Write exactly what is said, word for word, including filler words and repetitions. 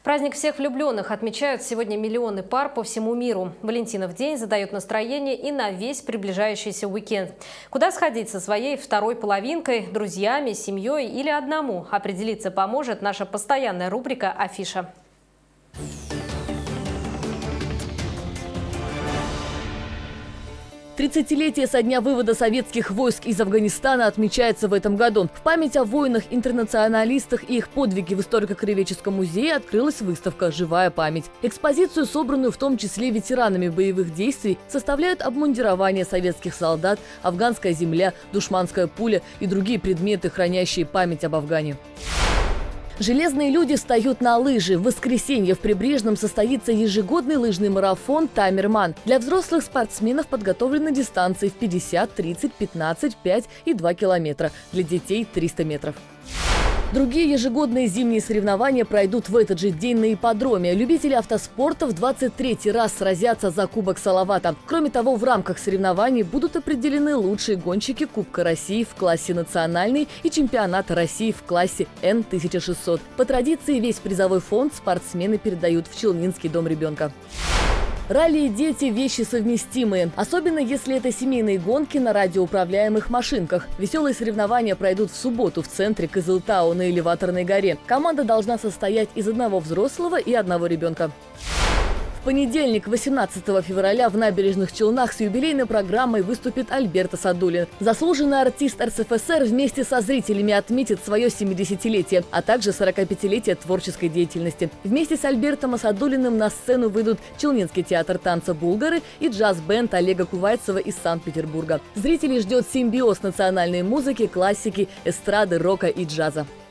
Праздник всех влюбленных отмечают сегодня миллионы пар по всему миру. Валентинов день задает настроение и на весь приближающийся уикенд. Куда сходить со своей второй половинкой, друзьями, семьей или одному? Определиться поможет наша постоянная рубрика «Афиша». тридцатилетие со дня вывода советских войск из Афганистана отмечается в этом году. В память о воинах-интернационалистах и их подвиге в историко-краеведческом музее открылась выставка «Живая память». Экспозицию, собранную в том числе ветеранами боевых действий, составляют обмундирование советских солдат, афганская земля, душманская пуля и другие предметы, хранящие память об Афгане. Железные люди встают на лыжи. В воскресенье в Прибрежном состоится ежегодный лыжный марафон «Тамерман». Для взрослых спортсменов подготовлены дистанции в пятьдесят, тридцать, пятнадцать, пять и два километра. Для детей – триста метров. Другие ежегодные зимние соревнования пройдут в этот же день на ипподроме. Любители автоспорта в двадцать третий раз сразятся за Кубок Салавата. Кроме того, в рамках соревнований будут определены лучшие гонщики Кубка России в классе национальный и чемпионата России в классе Н тысяча шестьсот. По традиции весь призовой фонд спортсмены передают в Челнинский дом ребенка. Ралли и дети – вещи совместимые, особенно если это семейные гонки на радиоуправляемых машинках. Веселые соревнования пройдут в субботу в центре Кызылтау на Элеваторной горе. Команда должна состоять из одного взрослого и одного ребенка. В понедельник, восемнадцатого февраля, в Набережных Челнах с юбилейной программой выступит Альберт Асадуллин. Заслуженный артист Эр Эс Эф Эс Эр вместе со зрителями отметит свое семидесятилетие, а также сорокапятилетие творческой деятельности. Вместе с Альбертом Асадуллиным на сцену выйдут Челнинский театр танца «Булгары» и джаз-бенд Олега Кувайцева из Санкт-Петербурга. Зрителей ждет симбиоз национальной музыки, классики, эстрады, рока и джаза.